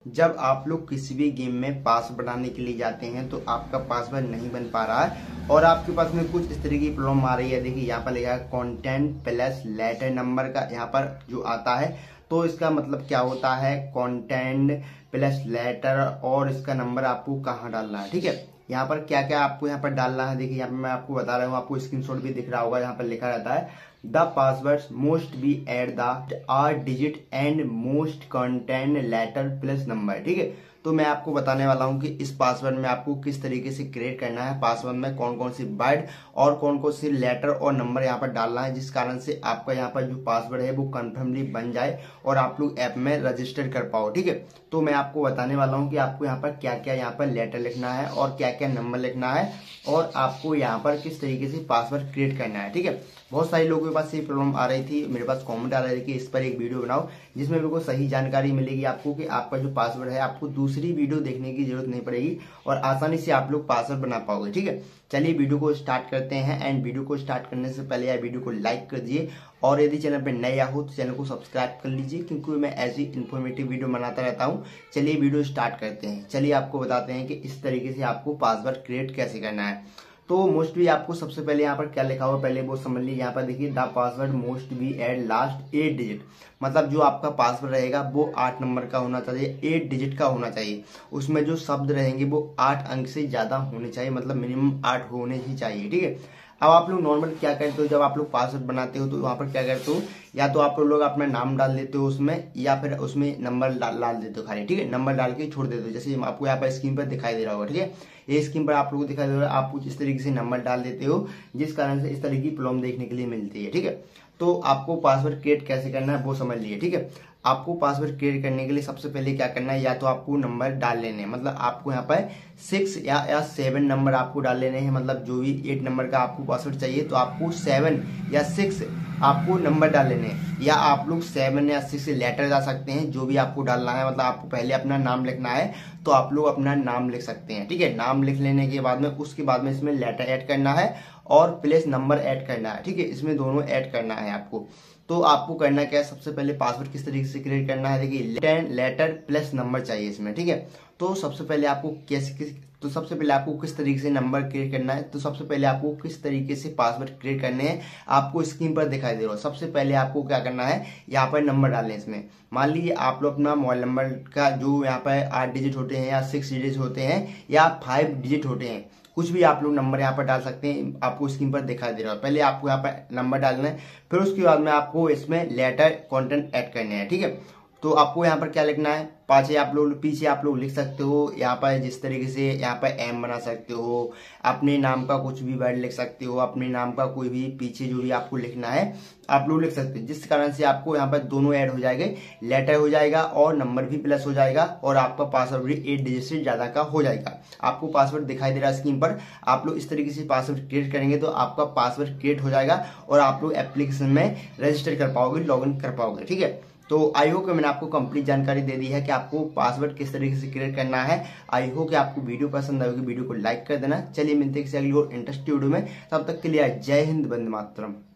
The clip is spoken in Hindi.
जब आप लोग किसी भी गेम में पासवर्ड बनाने के लिए जाते हैं तो आपका पासवर्ड नहीं बन पा रहा है और आपके पास में कुछ इस तरह की प्रॉब्लम आ रही है। देखिए यहाँ पर लिखा है कंटेंट प्लस लेटर नंबर का यहाँ पर जो आता है, तो इसका मतलब क्या होता है, कंटेंट प्लस लेटर और इसका नंबर आपको कहाँ डालना है। ठीक है, यहाँ पर क्या क्या आपको यहाँ पर डालना है। देखिए यहाँ पर मैं आपको बता रहा हूँ, आपको स्क्रीनशॉट भी दिख रहा होगा, यहाँ पर लिखा रहता है the password must be at the are digit and must content letter plus number. ठीक है, तो मैं आपको बताने वाला हूं कि इस पासवर्ड में आपको किस तरीके से क्रिएट करना है, पासवर्ड में कौन कौन सी वर्ड और कौन कौन सी लेटर और नंबर यहाँ पर डालना है, जिस कारण से आपका यहाँ पर जो पासवर्ड है वो कंफर्मली बन जाए और आप लोग ऐप में रजिस्टर कर पाओ। ठीक है, तो मैं आपको बताने वाला हूँ कि आपको यहाँ पर क्या क्या यहाँ पर लेटर लिखना है और क्या क्या नंबर लिखना है और आपको यहाँ पर किस तरीके से पासवर्ड क्रिएट करना है। ठीक है, बहुत सारे लोगों के पास ये प्रॉब्लम आ रही थी, मेरे पास कमेंट आ रहे थे कि इस पर एक वीडियो बनाओ जिसमें बिल्कुल सही जानकारी मिलेगी आपको कि आपका जो पासवर्ड है आपको दूसरी वीडियो देखने की जरूरत नहीं पड़ेगी और आसानी से आप लोग पासवर्ड बना पाओगे। ठीक है, चलिए वीडियो को स्टार्ट करते हैं। एंड वीडियो को स्टार्ट करने से पहले यार वीडियो को लाइक कर दीजिए और यदि चैनल पर नए हो तो चैनल को सब्सक्राइब कर लीजिए, क्योंकि मैं ऐसी इन्फॉर्मेटिव वीडियो बनाता रहता हूँ। चलिए वीडियो स्टार्ट करते हैं। चलिए आपको बताते हैं कि इस तरीके से आपको पासवर्ड क्रिएट कैसे करना है। तो मोस्टली आपको सबसे पहले यहाँ पर क्या लिखा हुआ पहले वो समझ लीजिए। यहाँ पर देखिए the password must be at last 8 digit, मतलब जो आपका पासवर्ड रहेगा वो 8 नंबर का होना चाहिए, 8 डिजिट का होना चाहिए। उसमें जो शब्द रहेंगे वो 8 अंक से ज्यादा होने चाहिए, मतलब मिनिमम 8 होने ही चाहिए। ठीक है, अब आप लोग नॉर्मल क्या करते हो, जब आप लोग पासवर्ड बनाते हो तो वहां पर क्या करते हो, या तो आप लोग अपना नाम डाल देते हो उसमें या फिर उसमें नंबर डाल देते हो खाली। ठीक है, नंबर डाल के छोड़ देते हो, जैसे आपको यहाँ पर स्क्रीन पर दिखाई दे रहा होगा। ठीक है, ये स्क्रीन पर आप लोगों को दिखाई दे रहा है, आप कुछ इस तरीके से नंबर डाल देते हो जिस कारण से इस तरह की प्रॉब्लम देखने के लिए मिलती है। ठीक है, तो आपको पासवर्ड क्रिएट कैसे करना है वो समझ लीजिए। ठीक है, आपको पासवर्ड क्रिएट करने के लिए सबसे पहले क्या करना है, या तो आपको नंबर डाल लेने हैं, मतलब आपको यहाँ पर 6 या 7 नंबर आपको डाल लेने हैं। मतलब जो भी 8 नंबर का आपको पासवर्ड चाहिए तो आपको 7 या 6 आपको नंबर डाल लेने हैं, या आप लोग 7 या 6 लेटर डाल सकते हैं, जो भी आपको डालना है। मतलब आपको पहले अपना नाम लिखना है तो आप लोग अपना नाम लिख सकते हैं। ठीक है, नाम लिख लेने के बाद में उसके बाद में इसमें लेटर ऐड करना है और प्लस नंबर ऐड करना है। ठीक है, इसमें दोनों ऐड करना है आपको। तो आपको करना क्या है, सबसे पहले पासवर्ड किस तरीके से क्रिएट करना है, देखिए लेटर प्लस नंबर चाहिए इसमें। ठीक है, तो सबसे पहले आपको किस तरीके से नंबर क्रिएट करना है, तो सबसे पहले आपको किस तरीके से पासवर्ड क्रिएट करने हैं आपको स्क्रीन पर दिखाई दे रहा है। सबसे पहले आपको क्या करना है, यहाँ पर नंबर डालने इसमें। मान लीजिए आप लोग अपना मोबाइल नंबर का जो यहाँ पर 8 डिजिट होते हैं या 6 डिजिट होते हैं या 5 डिजिट होते हैं, कुछ भी आप लोग नंबर यहाँ पर डाल सकते हैं, आपको स्क्रीन पर दिखाई दे रहा है। पहले आपको यहाँ पर नंबर डालना है, फिर उसके बाद में आपको इसमें लेटर कंटेंट ऐड करने हैं। ठीक है, तो आपको यहाँ पर क्या लिखना है, पीछे आप लोग लिख सकते हो यहाँ पर जिस तरीके से यहाँ पर एम बना सकते हो, अपने नाम का कुछ भी वर्ड लिख सकते हो, अपने नाम का कोई भी पीछे जो भी आपको लिखना है आप लोग लिख सकते हो, जिस कारण से आपको यहाँ पर दोनों ऐड हो जाएंगे, लेटर हो जाएगा और नंबर भी प्लस हो जाएगा और आपका पासवर्ड भी 8 डिजिट से ज्यादा का हो जाएगा। आपको पासवर्ड दिखाई दे रहा है स्क्रीन पर, आप लोग इस तरीके से पासवर्ड क्रिएट करेंगे तो आपका पासवर्ड क्रिएट हो जाएगा और आप लोग एप्लीकेशन में रजिस्टर कर पाओगे, लॉग इन कर पाओगे। ठीक है, तो आई होप कि मैंने आपको कंप्लीट जानकारी दे दी है कि आपको पासवर्ड किस तरीके से क्रिएट करना है। आई होप कि आपको वीडियो पसंद आएगी, वीडियो को लाइक कर देना। चलिए मिलते हैं किसी अगली और इंटरेस्टिंग वीडियो में, तब तक के लिए जय हिंद, वंदे मातरम।